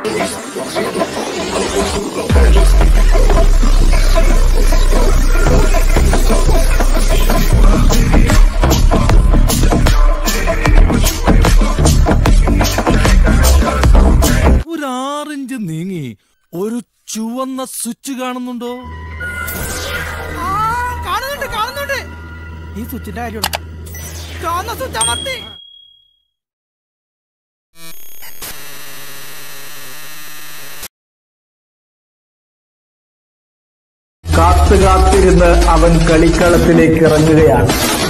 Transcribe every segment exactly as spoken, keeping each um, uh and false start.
ഒരാറിഞ്ച് നീങ്ങി ഒരു ചുവന്ന സ്വിച്ച് കാണുന്നുണ്ടോ? കാണുന്നുണ്ട് കാണുന്നുണ്ട്. ഈ സ്വിച്ചിന്റെ കാര്യം ചുവന്ന സ്വിച്ച് അമർത്തി. കാത്തു കാത്തിരുന്ന് അവൻ കളിക്കളത്തിലേക്ക് ഇറങ്ങുകയാണ്.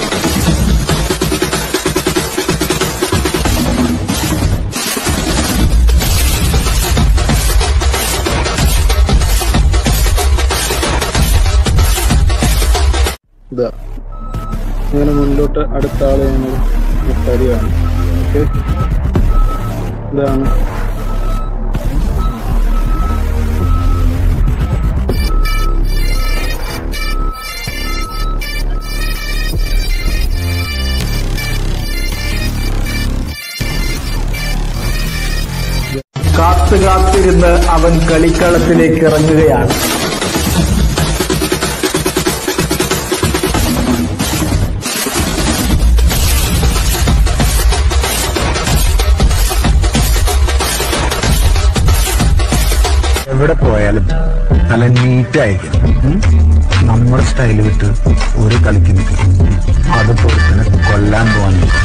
ഇതാ ഇങ്ങനെ മുന്നോട്ട് അടുത്ത ആള് ഞങ്ങൾ തരികയാണ്. ഓക്കെ, ഇതാണ് കാത്തു കാത്തിരുന്ന് അവൻ കളിക്കളത്തിലേക്ക് ഇറങ്ങുകയാണ്. എവിടെ പോയാലും നല്ല നീറ്റായിരിക്കും. നമ്മുടെ സ്റ്റൈല് വിട്ട് ഒരു കളിക്ക് നിൽക്കും. അതുപോലെ തന്നെ കൊല്ലാൻ പോകാൻ നിൽക്കും.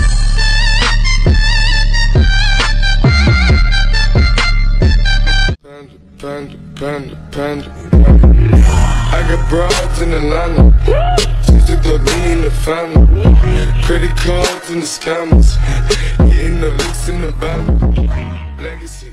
Panda, panda, panda. I got broads in Atlanta. She took the lean, the family. Credit cards and the scammers. Getting the licks in the band. Legacy.